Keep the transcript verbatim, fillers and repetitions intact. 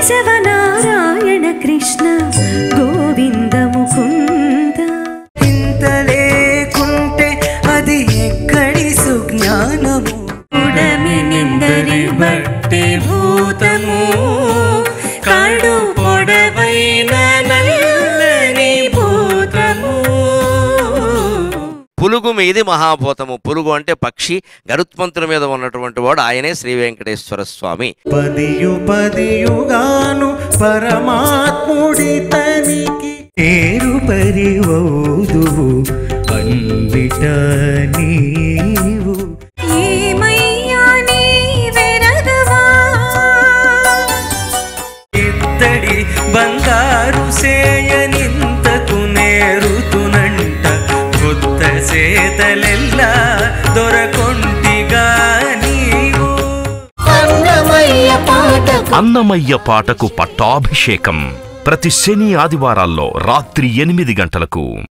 కేశవ నారాయణ కృష్ణ గోవింద ముకుంద. ఇంత లేకుంటే అది ఎక్కడి సుజ్ఞానము. ఉడమి నిందరి బట్టి భూతము కడు పొడవైన నల్లని భూతము. పులుగు మీది మహాభూతము. పులుగు అంటే పక్షి, గరుత్మంతుల మీద ఉన్నటువంటి వాడు ఆయనే శ్రీ వెంకటేశ్వర స్వామి. పదియు పదియుగాను పరమాత్ముడి తనికి ఏరు పరివౌదువు అన్నిట నీవు. ఏమయ్యా నీ వెరగవా ఇత్తడి బంగారు సేయనింతకు నేరుతునంట కొత్త సేతలెల్లా దొరకొంటిగా నీవు. అన్నమయ్య పాటకు పట్టాభిషేకం ప్రతి శని ఆదివారాల్లో రాత్రి ఎనిమిది గంటలకు.